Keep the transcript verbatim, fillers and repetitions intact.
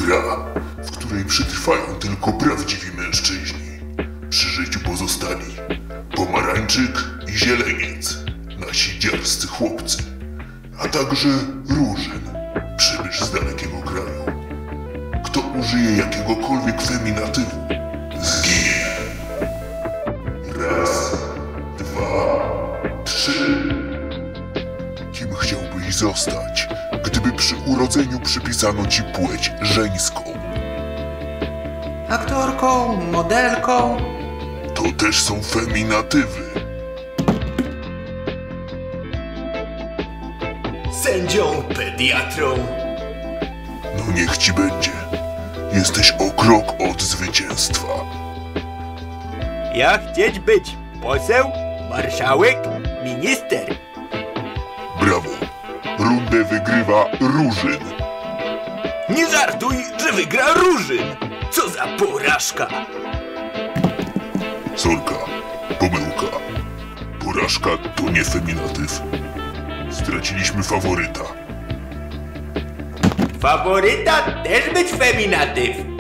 Gra, w której przetrwają tylko prawdziwi mężczyźni. Przy życiu pozostali pomarańczyk i zieleniec, nasi dziarscy chłopcy, a także Różyn, przybysz z dalekiego kraju. Kto użyje jakiegokolwiek feminatywu, zginie. Raz, dwa, trzy. Kim chciałbyś zostać, gdyby przy urodzeniu przypisano ci płeć żeńską? Aktorką, modelką. To też są feminatywy. Sędzią, pediatrą. No niech ci będzie. Jesteś o krok od zwycięstwa. Ja chcieć być poseł, marszałek, minister. Brawo. Rundę wygrywa Różyn. Nie żartuj, że wygra Różyn. Co za porażka. Sorka. Pomyłka. Porażka to nie feminatyw. Straciliśmy faworyta. Faworyta też być feminatyw.